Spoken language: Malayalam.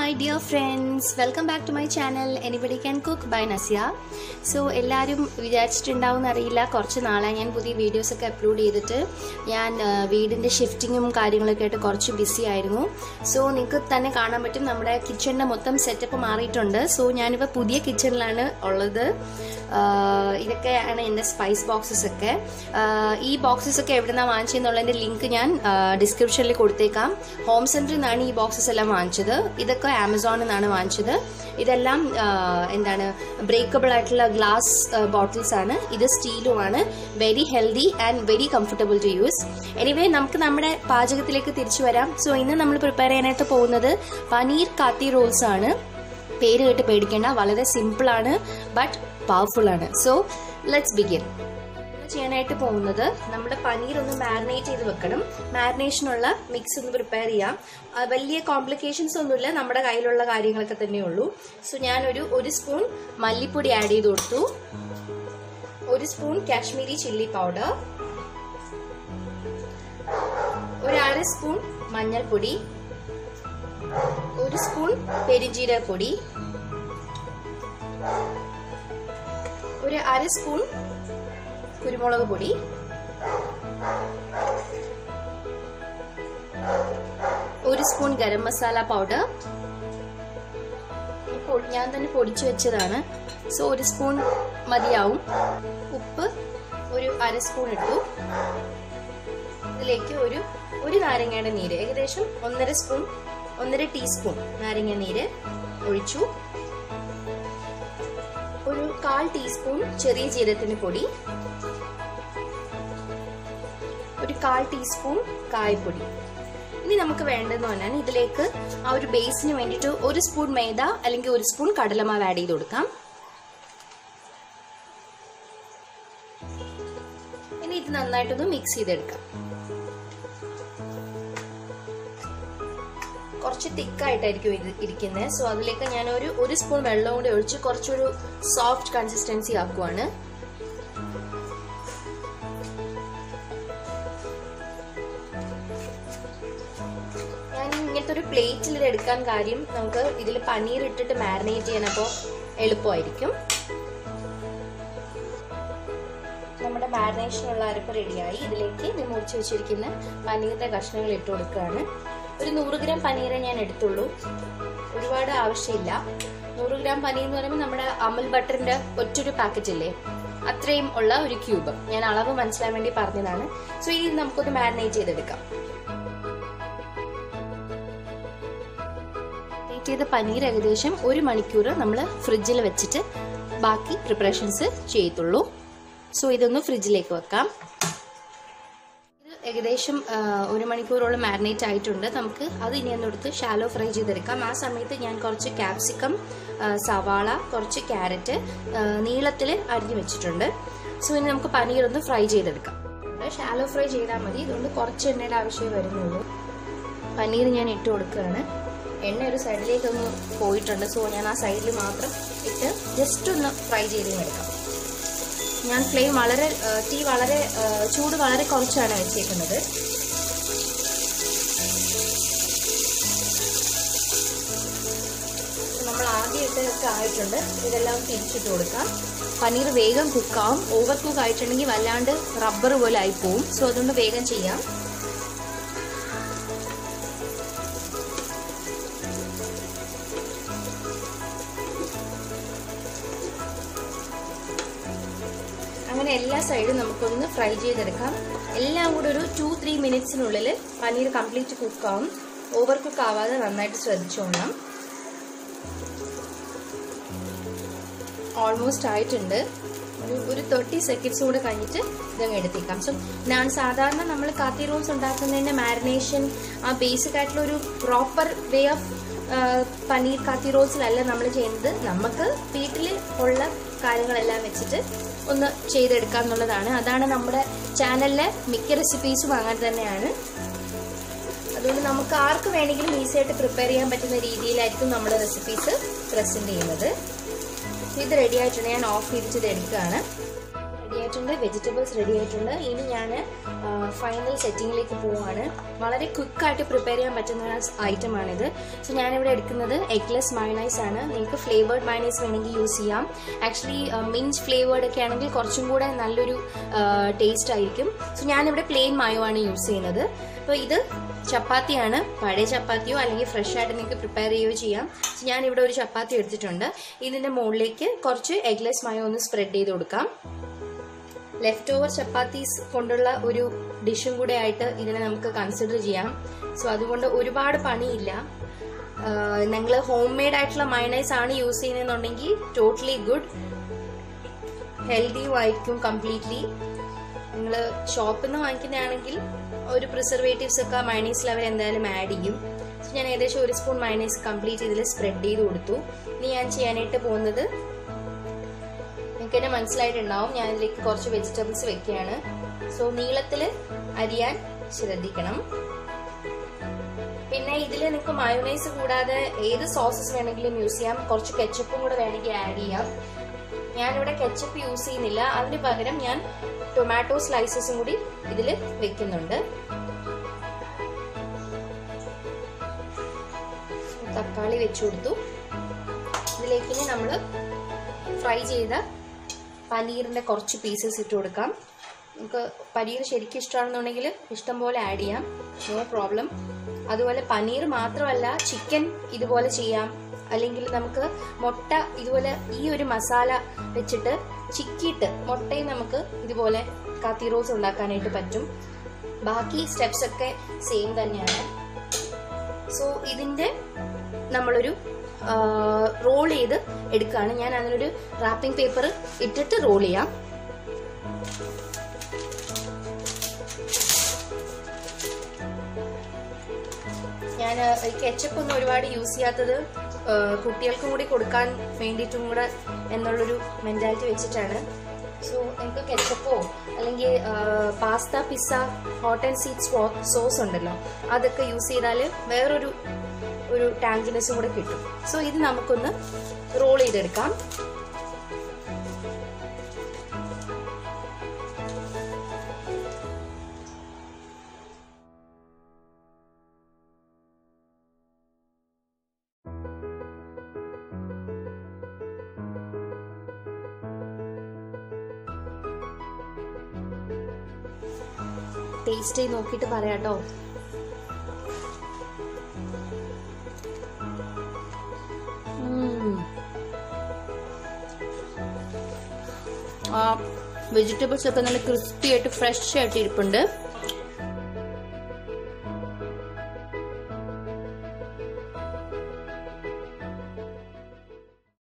Hi dear friends, welcome back to my channel Anybody Can Cook by Nasya. So എല്ലാവരും വിചാരിച്ചിട്ടുണ്ടാവും അറിയില്ല, കുറച്ച് നാളായി ഞാൻ പുതിയ വീഡിയോസ് ഒക്കെ അപ്ലോഡ് ചെയ്തിട്ട് ഞാൻ വീടിന്റെ ഷിഫ്റ്റിങ്ങും കാര്യങ്ങളൊക്കെ ആയിട്ട് കുറച്ച് ബിസി ആയിരുന്നു. സോ നിങ്ങൾക്ക് തന്നെ കാണാൻ പറ്റും നമ്മുടെ കിച്ചണിന്റെ മൊത്തം സെറ്റപ്പ് മാറിയിട്ടുണ്ട്. സോ ഞാനിപ്പോൾ പുതിയ കിച്ചണിലാണ് ഉള്ളത്. ഇതൊക്കെയാണ് എൻ്റെ സ്പൈസ് ബോക്സസ് ഒക്കെ. ഈ ബോക്സസ് ഒക്കെ എവിടെ നിന്നാണ് വാങ്ങിച്ചതെന്നുള്ളതിന്റെ ലിങ്ക് ഞാൻ ഡിസ്ക്രിപ്ഷനിൽ കൊടുത്തേക്കാം. ഹോം സെന്ററിൽ നിന്നാണ് ഈ ബോക്സസ് എല്ലാം വാങ്ങിച്ചത്. ഇതൊക്കെ ആമസോണിൽ നിന്നാണ് വാങ്ങിച്ചത്. ഇതെല്ലാം എന്താണ് ബ്രേക്കബിൾ ആയിട്ടുള്ള ഗ്ലാസ് ബോട്ടിൽസ് ആണ്. ഇത് സ്റ്റീലുമാണ്. Very healthy and very comfortable to use. Anyway നമുക്ക് നമ്മുടെ പാചകത്തിലേക്ക് തിരിച്ചു വരാം. സോ ഇന്ന് നമ്മൾ പ്രിപ്പയർ ചെയ്യാനായിട്ട് പോകുന്നത് പനീർ കാത്തി റോൾസ് ആണ്. പേര് കേട്ട് പേടിക്കേണ്ട, വളരെ സിമ്പിൾ ആണ് ബട്ട് പവർഫുൾ ആണ്. So let's begin. ചെയ്യാനായിട്ട് പോകുന്നത് നമ്മുടെ പനീർ ഒന്ന് മാരിനേറ്റ് ചെയ്ത് വെക്കണം. മാരിനേഷനുള്ള മിക്സ് ഒന്ന് പ്രിപ്പയർ ചെയ്യാം. വലിയ കോംപ്ലിക്കേഷൻസ് ഒന്നുമില്ല, നമ്മുടെ കയ്യിലുള്ള കാര്യങ്ങളൊക്കെ തന്നെ ഉള്ളൂ. സോ ഞാൻ ഒരു സ്പൂൺ മല്ലിപ്പൊടി ആഡ് ചെയ്ത് കൊടുത്തു, 1 spoon Kashmiri chilli powder, 1/2 spoon മഞ്ഞൾപ്പൊടി, 1 സ്പൂൺ പെരിഞ്ജീരകപ്പൊടി, 1/2 സ്പൂൺ കുരുമുളക് പൊടി, 1 സ്പൂൺ ഗരം മസാല പൗഡർ. ഞാൻ തന്നെ പൊടിച്ചു വെച്ചതാണ്. സോ 1 സ്പൂൺ മതിയാവും. ഉപ്പ് 1/2 സ്പൂൺ ഇട്ടു. ഇതിലേക്ക് ഒരു നാരങ്ങയുടെ നീര്, ഏകദേശം 1.5 ടീസ്പൂൺ നാരങ്ങ നീര് ഒഴിച്ചു. 1/4 ടീസ്പൂൺ ചെറിയ ജീരകത്തിന്റെ പൊടി, 1/4 ടീസ്പൂൺ കായപ്പൊടി. ഇനി നമുക്ക് വേണ്ടതെന്ന് പറഞ്ഞാൽ ഇതിലേക്ക് ആ ഒരു ബേസിന് വേണ്ടിയിട്ട് 1 സ്പൂൺ മൈദ അല്ലെങ്കിൽ 1 സ്പൂൺ കടലമാവ് ആഡ് ചെയ്ത് കൊടുക്കാം. ഇനി ഇത് നന്നായിട്ടൊന്ന് മിക്സ് ചെയ്തെടുക്കാം. കുറച്ച് തിക്കായിട്ടായിരിക്കും ഇത് ഇരിക്കുന്നത്. സോ അതിലേക്ക് ഞാൻ ഒരു സ്പൂൺ വെള്ളം കൂടി ഒഴിച്ച് കുറച്ചൊരു സോഫ്റ്റ് കൺസിസ്റ്റൻസി ആക്കുവാണ്. ഞാൻ ഇങ്ങനത്തെ ഒരു പ്ലേറ്റിൽ ഇത് എടുക്കാൻ കാര്യം, നമുക്ക് ഇതിൽ പനീർ ഇട്ടിട്ട് മാരിനേറ്റ് ചെയ്യാൻ അപ്പോൾ എളുപ്പമായിരിക്കും. നമ്മുടെ മാരിനേഷനുള്ള അരപ്പ് റെഡിയായി. ഇതിലേക്ക് മുറിച്ച് വെച്ചിരിക്കുന്ന പനീറിന്റെ കഷ്ണങ്ങൾ ഇട്ട് കൊടുക്കുകയാണ്. 100 ഗ്രാം പനീറേ ഞാൻ എടുത്തുള്ളൂ, ഒരുപാട് ആവശ്യമില്ല. 100 ഗ്രാം പനീർ എന്ന് പറയുമ്പോൾ നമ്മുടെ അമുൽ ബട്ടറിന്റെ ഒറ്റൊരു പാക്കറ്റ് ഇല്ലേ, അത്രയും ഉള്ള ഒരു ക്യൂബ്. ഞാൻ അളവ് മനസ്സിലാൻ വേണ്ടി പറഞ്ഞതാണ്. സോ ഇനി നമുക്കൊന്ന് മാരിനേറ്റ് ചെയ്തെടുക്കാം. മാരിനേറ്റ് ചെയ്ത പനീർ ഏകദേശം 1 മണിക്കൂർ നമ്മൾ ഫ്രിഡ്ജിൽ വെച്ചിട്ട് ബാക്കി പ്രിപ്പറേഷൻസ് ചെയ്തുള്ളൂ. സോ ഇതൊന്ന് ഫ്രിഡ്ജിലേക്ക് വെക്കാം. ഏകദേശം 1 മണിക്കൂറോളം മാരിനേറ്റ് ആയിട്ടുണ്ട്. നമുക്ക് അത് ഇനി ഒന്നെടുത്ത് ഷാലോ ഫ്രൈ ചെയ്തെടുക്കാം. ആ സമയത്ത് ഞാൻ കുറച്ച് ക്യാപ്സിക്കം, സവാള, കുറച്ച് ക്യാരറ്റ് നീളത്തിൽ അരിഞ്ഞു വെച്ചിട്ടുണ്ട്. സോ ഇനി നമുക്ക് പനീർ ഒന്ന് ഫ്രൈ ചെയ്തെടുക്കാം. ഷാലോ ഫ്രൈ ചെയ്താൽ മതി, ഇതുകൊണ്ട് കുറച്ച് എണ്ണയുടെ ആവശ്യമേ വരുന്നുള്ളൂ. പനീർ ഞാൻ ഇട്ട് കൊടുക്കുകയാണ്. എണ്ണ ഒരു സൈഡിലേക്കൊന്ന് പോയിട്ടുണ്ട്. സോ ഞാൻ ആ സൈഡിൽ മാത്രം ഇട്ട് ജസ്റ്റ് ഒന്ന് ഫ്രൈ ചെയ്തെടുക്കാം. ഞാൻ ഫ്ലെയിം ചൂട് വളരെ കുറച്ചാണ് വെച്ചേക്കുന്നത്. നമ്മൾ ആദ്യം ഇട്ടൊക്കെ ആയിട്ടുണ്ട്. ഇതെല്ലാം തിരിച്ചിട്ട് കൊടുക്കാം. പനീർ വേഗം കുക്കാവും. ഓവർ കുക്ക് ആയിട്ടുണ്ടെങ്കിൽ വല്ലാണ്ട് റബ്ബർ പോലെ ആയിപ്പോവും. സോ അതുകൊണ്ട് വേഗം ചെയ്യാം. അങ്ങനെ എല്ലാ സൈഡും നമുക്കൊന്ന് ഫ്രൈ ചെയ്തെടുക്കാം. എല്ലാം കൂടെ ഒരു 2-3 മിനിറ്റ്സിനുള്ളിൽ പനീർ കംപ്ലീറ്റ് കുക്കാവും. ഓവർ കുക്ക് ആവാതെ നന്നായിട്ട് ശ്രദ്ധിച്ചോളാം. ഓൾമോസ്റ്റ് ആയിട്ടുണ്ട്. ഒരു 30 സെക്കൻഡ്സ് കൂടെ കഴിഞ്ഞിട്ട് ഇതങ്ങ് എടുത്തേക്കാം. സോ ഞാൻ സാധാരണ നമ്മൾ കാത്തി റോൾസ് ഉണ്ടാക്കുന്നതിന്റെ മാരിനേഷൻ ആ ബേസിക് ആയിട്ടുള്ള ഒരു proper way of paneer kathi റോൾസിലല്ല നമ്മൾ ചെയ്യുന്നത്. നമുക്ക് വീട്ടിൽ ഉള്ള കാര്യങ്ങളെല്ലാം വെച്ചിട്ട് ഒന്ന് ചെയ്തെടുക്കാം എന്നുള്ളതാണ്. അതാണ് നമ്മുടെ ചാനലിലെ മിക്ക റെസിപ്പീസും അങ്ങനെ തന്നെയാണ്. അതുകൊണ്ട് നമുക്ക് ആർക്ക് വേണമെങ്കിലും ഈസിയായിട്ട് പ്രിപ്പയർ ചെയ്യാൻ പറ്റുന്ന രീതിയിലായിരിക്കും നമ്മുടെ റെസിപ്പീസ് പ്രസന്റ് ചെയ്യുന്നത്. ഇത് റെഡി ആയിട്ടുണ്ട്. ഞാൻ ഓഫ് ചെയ്തിട്ട് എടുക്കുകയാണ്. റെഡിയായ ആയിട്ടുണ്ട്, വെജിറ്റബിൾസ് റെഡി ആയിട്ടുണ്ട്. ഇനി ഞാൻ ഫൈനൽ സെറ്റിങ്ങിലേക്ക് പോവുകയാണ്. വളരെ ക്വിക്കായിട്ട് പ്രിപ്പയർ ചെയ്യാൻ പറ്റുന്ന ഒരു ഐറ്റമാണിത്. സോ ഞാനിവിടെ എടുക്കുന്നത് എഗ്ലെസ് മയോണൈസ് ആണ്. നിങ്ങൾക്ക് ഫ്ലേവേർഡ് മയോണൈസ് വേണമെങ്കിൽ യൂസ് ചെയ്യാം. ആക്ച്വലി മിൻറ്റ് ഫ്ലേവേർഡ് ഒക്കെ ആണെങ്കിൽ കുറച്ചും കൂടെ നല്ലൊരു ടേസ്റ്റ് ആയിരിക്കും. സോ ഞാനിവിടെ പ്ലെയിൻ മയോ ആണ് യൂസ് ചെയ്യുന്നത്. അപ്പോൾ ഇത് ചപ്പാത്തിയാണ്. പഴയ ചപ്പാത്തിയോ അല്ലെങ്കിൽ ഫ്രഷ് ആയിട്ട് നിങ്ങൾക്ക് പ്രിപ്പയർ ചെയ്യുകയോ ചെയ്യാം. സോ ഞാനിവിടെ ഒരു ചപ്പാത്തി എടുത്തിട്ടുണ്ട്. ഇതിൻ്റെ മുകളിലേക്ക് കുറച്ച് എഗ്ലെസ് മയോ ഒന്ന് സ്പ്രെഡ് ചെയ്ത് കൊടുക്കാം. ലെഫ്റ്റ് ഓവർ ചപ്പാത്തീസ് കൊണ്ടുള്ള ഒരു ഡിഷും കൂടെ ആയിട്ട് ഇതിനെ നമുക്ക് കൺസിഡർ ചെയ്യാം. സോ അതുകൊണ്ട് ഒരുപാട് പണിയില്ല. നിങ്ങൾ ഹോം മെയ്ഡ് ആയിട്ടുള്ള മയോണൈസ് ആണ് യൂസ് ചെയ്യുന്നതെന്നുണ്ടെങ്കിൽ ടോട്ടലി ഗുഡ്, ഹെൽത്തിയും ആയിരിക്കും കംപ്ലീറ്റ്ലി. നിങ്ങൾ ഷോപ്പിൽ നിന്ന് വാങ്ങിക്കുന്നതാണെങ്കിൽ ഒരു പ്രിസർവേറ്റീവ്സ് ഒക്കെ മയോണൈസിൽ അവർ എന്തായാലും ആഡ് ചെയ്യും. സോ ഞാൻ ഏകദേശം 1 സ്പൂൺ മയോണൈസ് കംപ്ലീറ്റ് ഇതിൽ സ്പ്രെഡ് ചെയ്ത് കൊടുത്തു. ഇനി ഞാൻ ചെയ്യാനായിട്ട് പോകുന്നത്, നിങ്ങൾക്ക് തന്നെ മനസ്സിലായിട്ടുണ്ടാവും, ഞാൻ ഇതിലേക്ക് കുറച്ച് വെജിറ്റബിൾസ് വെക്കുകയാണ്. സോ നീളത്തിൽ അരിയാൻ ശ്രദ്ധിക്കണം. പിന്നെ ഇതിൽ നിങ്ങൾക്ക് മയോണൈസ് കൂടാതെ ഏത് സോസസ് വേണമെങ്കിലും യൂസ് ചെയ്യാം. കുറച്ച് കെച്ചപ്പും കൂടെ വേണമെങ്കിൽ ആഡ് ചെയ്യാം. ഞാനിവിടെ കെച്ചപ്പ് യൂസ് ചെയ്യുന്നില്ല. അതിന് പകരം ഞാൻ ടൊമാറ്റോ സ്ലൈസസും കൂടി ഇതിൽ വെക്കുന്നുണ്ട്. തക്കാളി വെച്ചു കൊടുത്തു. ഇതിലേക്ക് ഇനി നമ്മൾ ഫ്രൈ ചെയ്ത പനീറിന്റെ കുറച്ച് പീസസ് ഇട്ട് കൊടുക്കാം. നമുക്ക് പനീർ ശരിക്കും ഇഷ്ടമാണെന്നുണ്ടെങ്കിൽ ഇഷ്ടം പോലെ ആഡ് ചെയ്യാം, നോ പ്രോബ്ലം. അതുപോലെ പനീർ മാത്രമല്ല, ചിക്കൻ ഇതുപോലെ ചെയ്യാം. അല്ലെങ്കിൽ നമുക്ക് മുട്ട ഇതുപോലെ ഈ ഒരു മസാല വെച്ചിട്ട് ചിക്കിയിട്ട് മുട്ടയും നമുക്ക് ഇതുപോലെ കാത്തി റോസ് ഉണ്ടാക്കാനായിട്ട് പറ്റും. ബാക്കി സ്റ്റെപ്സ് ഒക്കെ സെയിം തന്നെയാണ്. സോ ഇതിന്റെ നമ്മളൊരു റോൾ ചെയ്ത് എടുക്കുകയാണ്. ഞാൻ അതിനൊരു റാപ്പിംഗ് പേപ്പർ ഇട്ടിട്ട് റോൾ ചെയ്യാം. ഞാൻ ഈ കെച്ചപ്പ് ഒന്നും ഒരുപാട് യൂസ് ചെയ്യാത്തത് കുട്ടികൾക്കും കൂടി കൊടുക്കാൻ വേണ്ടിയിട്ടും കൂടെ എന്നുള്ളൊരു മെന്റാലിറ്റി വെച്ചിട്ടാണ്. സോ നിങ്ങൾക്ക് കെച്ചപ്പോ അല്ലെങ്കിൽ pasta, pizza, hot and sweet sauce ഉണ്ടല്ലോ, അതൊക്കെ യൂസ് ചെയ്താൽ വേറൊരു ടാങ്കിനെസ്സും കൂടെ കിട്ടും. സോ ഇത് നമുക്കൊന്ന് റോൾ ചെയ്തെടുക്കാം. ടേസ്റ്റ് ചെയ്ത് നോക്കിയിട്ട് പറയാട്ടോ. ആ വെജിറ്റബിൾസ് ഒക്കെ നല്ല ക്രിസ്പി ആയിട്ട് ഫ്രഷ് ആയിട്ട് ഇരിപ്പുണ്ട്.